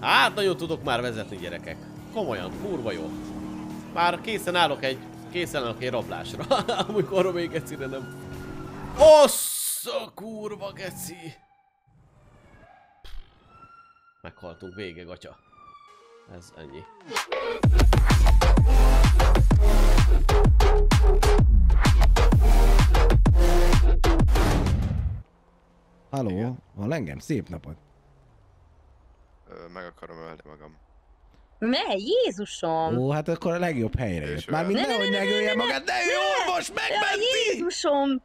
Hát nagyon tudok már vezetni, gyerekek. Komolyan, kurva jó. Már készen állok egy rablásra. Amikor még egyszerűen nem... Ossza kurva geci! Meghaltunk, vége, gatya. Ez ennyi. Halló, hall engem? Szép napot! Meg akarom ölni magam. Ne, Jézusom! Ó, hát akkor a legjobb helyre jött. Már mindenhogy megölje magát, de ő orvos, megmenti! Jézusom!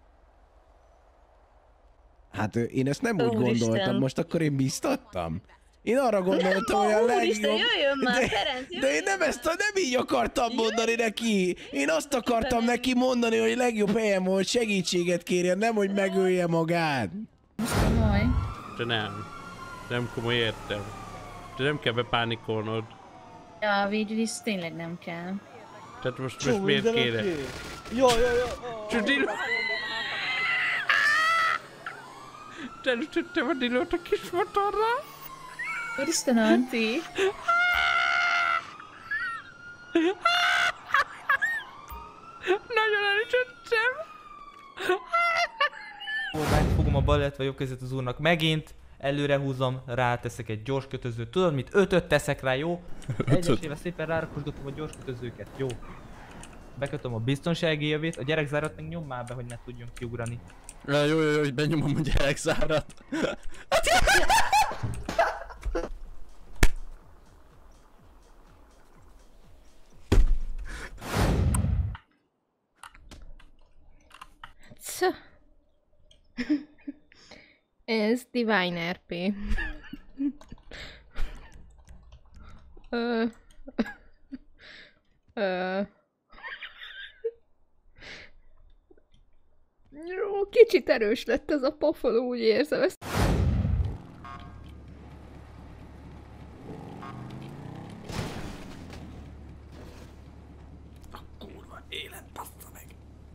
Hát én ezt nem úgy gondoltam, most akkor én biztattam. Én arra gondoltam, hogy a legjobb... Úristen, jöjjön már, Ferenc, jöjjön. De én nem így akartam mondani neki. Én azt akartam neki mondani, hogy legjobb helyen volt, segítséget kérjen, nem hogy megölje magát. Komoly. De nem komoly, értem. De nem kell bepánikolnod. Ja, végül is tényleg nem kell. Tehát most miért kéne? Jó. Te előttem a dilót a kis motorra? Úristen, Antti! Nagyon elütöttem! Megfogom a bal, illetve jobb kezet az úrnak megint, előre húzom, ráteszek egy gyors kötözőt. Tudod mit? 5-5 teszek rá, jó? Egyesével szépen rárakosgatom a gyors kötözőket, jó? Bekötöm a biztonsági jövét, a gyerekzárat meg nyom már be, hogy ne tudjon kiugrani. Jó, hogy benyomom a gyerekzárat. Ez Divine RP. Jó, kicsit erős lett ez a pofon, úgy érzem ezt. A kurva élet, bassza meg!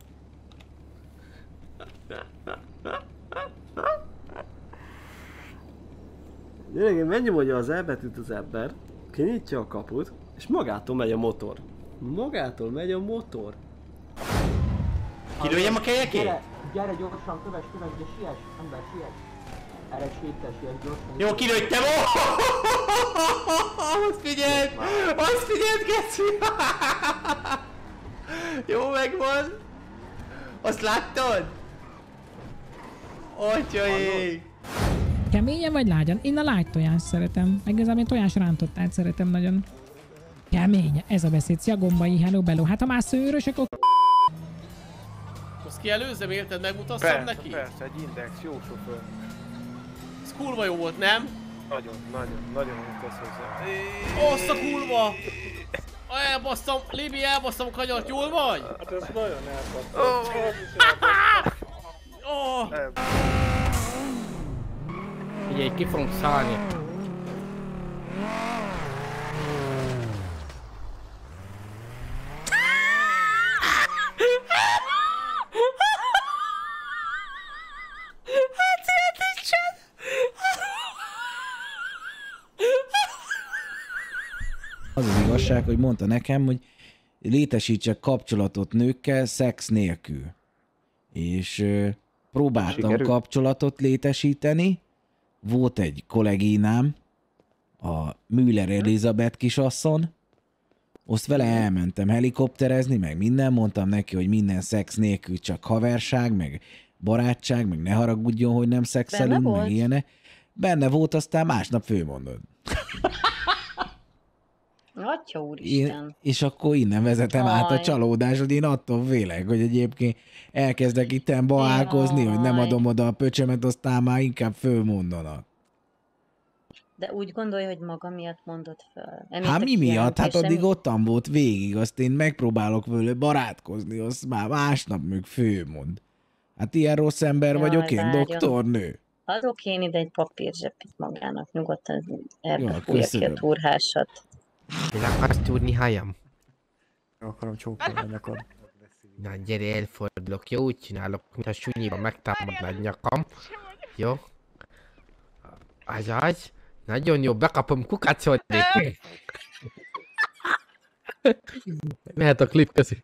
Gyerek, megnyomodja az elbetűt az ember, kinyitja a kaput, és magától megy a motor. Magától megy a motor. Kilőjem a kelyekét? Gyere gyorsan, kövess, de siess, ember, siess. Erre siess gyorsan. Jó, kilőttem! Azt figyeld! Geci! Jó, megvan! Azt láttad? Atyaik! Keményen vagy lágyan? Én a lágy tojást szeretem. Meg igazából én tojás rántottát szeretem nagyon. Kemény, ez a beszéd. Szia hello bello. Hát ha már szőrös, akkor... Azt kielőzzem, érted? Megmutasszam neki? Persze, egy index, jó sofőr. Ez kurva jó volt, nem? Nagyon úgy tesz hozzá. Azt a kurva! Elbasztam, Libi, elbasztam a kanyart, jól vagy? Hát ez nagyon elbasztam. Figyelj, ki fogunk szállni. Az az igazság, hogy mondta nekem, hogy létesítsek kapcsolatot nőkkel szex nélkül. És próbáltam kapcsolatot létesíteni. Volt egy kollégínám, a Müller Elizabeth kisasszony. Azt vele elmentem helikopterezni, meg minden. Mondtam neki, hogy minden szex nélkül csak haverság, meg barátság, meg ne haragudjon, hogy nem szexelünk, meg ilyenek. Benne volt, aztán másnap főmondod. Atya úristen. És akkor innen vezetem át a csalódás, hogy én attól vélek, hogy egyébként elkezdek itten baálkozni, hogy nem adom oda a pöcsömet, aztán már inkább fölmondanak. De úgy gondolja, hogy maga miatt mondott föl. Hát mi miatt? Hát addig ottan volt végig, azt én megpróbálok vele barátkozni, azt már másnap még fölmond. Hát ilyen rossz ember vagyok én, doktornő. Adok én ide egy papírzsepit magának, nyugodtan elbefújja ki a túrhásat. Én akarsz tudni, hajam? Akarom csókolni a nyakad. Na gyere, elfordulok, jó? Úgy csinálok, mintha sunyiba megtámadnád nyakam. Jó? Azaz. Nagyon jó, bekapom kukacodni. Mehet a klip, köszi.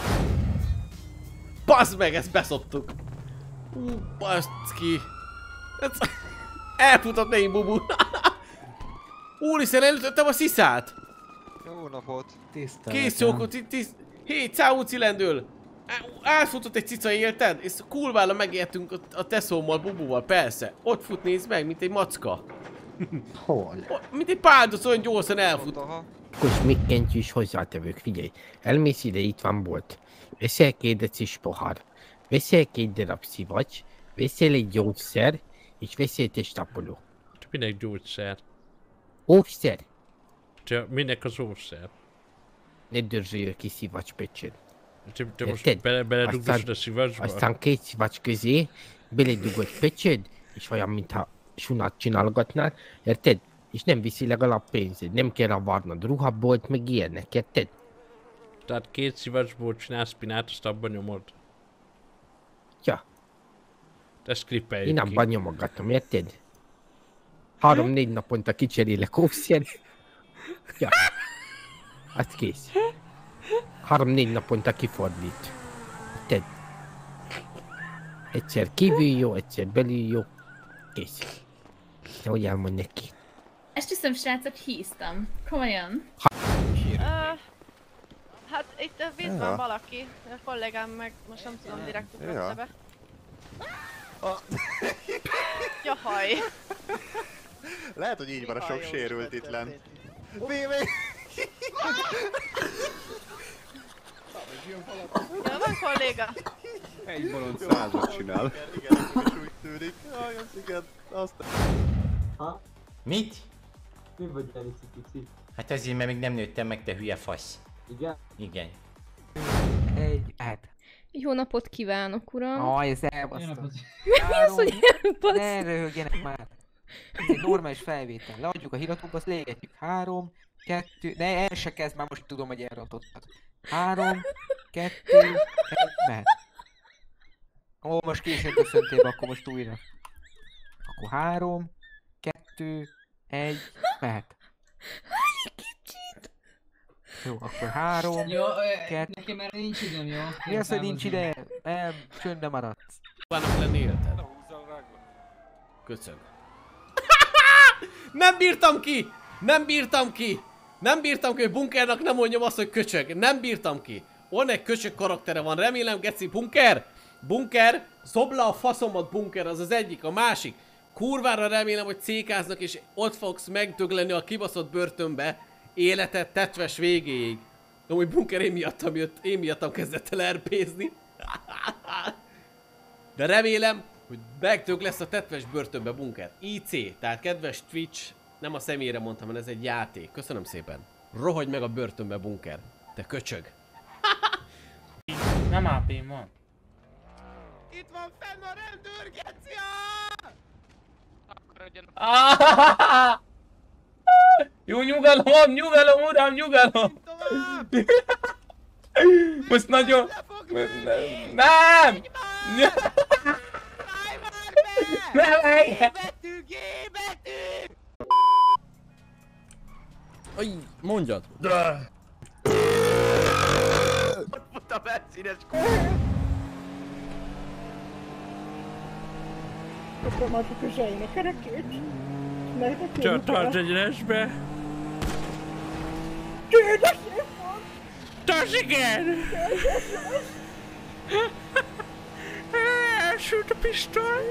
Bazd meg, ezt beszoptuk. Baszki. Elfutott megint Bubu. Úristen, elütöttem a sziszát. Jó napot. Kész csókot, 7 száúci lendül. Átfutott egy cica, élted? És kurvára megértünk a Teszómmal, Bubuval, persze. Ott fut, nézd meg, mint egy macska. Hol? Mint egy páldoc, olyan gyorsan elfut. Akkor még kentyűs hozzátevők, figyelj. Elmész ide, itt van bolt. Veszel 2 decis pohár. Veszel 2 darab szivacs. Veszel egy gyógyszer. És veszel egy tapoló. Minek gyógyszer? Óvszer. Minek az óvszer? Ne dörzsöljön ki szivacs pecsön. Te most beledugdosod a szivacsba? Aztán 2 szivacs közé beledugod pecsöd, és olyan, mintha sunat csinálgatnál, érted? És nem viszi legalább pénzed, nem kell ravarnod ruhabolt, meg ilyenek, érted? Tehát 2 szivacsból csinálsz spinát, azt abban nyomod? Ja. Ezt klippeljük ki. Én abban nyomogatom, érted? 3-4 naponta kicserélek óvszer. Ja. Az kész. 3-4 naponta kifordít. Érted? Egyszer kívül jó, egyszer belül jó. Kész. De hogy elmond neki? Esküszöm, srácok, híztam. Komolyan. Hát itt vízben valaki, a kollégám meg most nem tudom, direkt ugrott be. Jahaj! Lehet, hogy így van a sok sérült itt lent. Ja, van kolléga! Egy bolond 100-at csinál. Igen, úgy tűnik. Igen, azt... Ha? Mit? Mi vagy Elici pici? Hát azért, mert még nem nőttem meg, te hülye fasz. Igen? Igen. Jó napot kívánok, uram! Aj, ez elbasztom. Mi az, hogy elbasztom? Ne röhögjenek már. Ez egy normális felvétel. Leadjuk a híratóba, azt légetjük. 3, 2... Ne, el se kezd, már most tudom, hogy elrontottad. 3, 2, 1, mehet. Ó, most későn köszöntél, akkor most újra. Akkor 3, 2, 1, mehet. Jó, akkor 3, jó, 2... nekem erre nincs időm, jó? Mi az, hogy nincs ide? Csöndbe maradsz. Vannak lenni élted. Köszön. Nem bírtam ki! Nem bírtam ki! Nem bírtam ki, hogy Bunkernak nem mondjam azt, hogy köcsög. Nem bírtam ki. Olyan egy köcsög karaktere van, remélem, geci. Bunker! Bunker! Szobla a faszomat, Bunker, az az egyik, a másik. Kurvára remélem, hogy cékáznak, és ott fogsz megdögleni a kibaszott börtönbe életed tetves végéig. De hogy Bunker én miattam kezdett el RP-zni. De remélem, hogy megdög lesz a tetves börtönbe, Bunker. IC, tehát kedves Twitch, nem a személyre mondtam, hanem ez egy játék. Köszönöm szépen. Rohagy meg a börtönbe, Bunker. Te köcsög. Nem AP-m van. Itt van fenn a rendőr, gecia! Jó, nyugalom, nyugalom, uram, nyugalom! Most nagyon... Nem! Nem! Aj, mondjad! Ott fut a benszínes Köszönöm a közeinek kerekét. Csak tarts egyenesbe! Kérdezzék van! Tarts, igen! Elsült a pisztoly!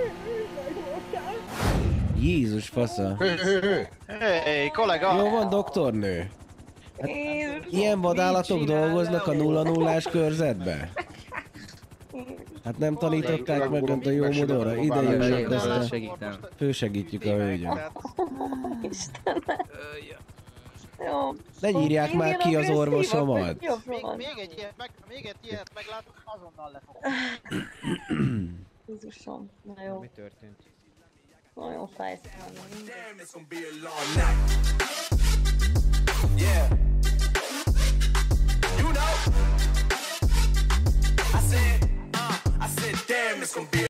Jézus fasza. Hey, kollega! Jó van, doktornő? Hát, ilyen vadállatok dolgoznak a 0-0-ás körzetbe? Hát nem tanították meg önt a jó modorra? Ide jönnek, aztán fősegítjük a hölgyet. Ne nyírják már ki az orvosomat! Még egy ilyet meglátok, azonnal lefog. Jézusom, na jó. Mi történt? Nagyon fájsz. Yeah. You know. I said, damn, it's gonna be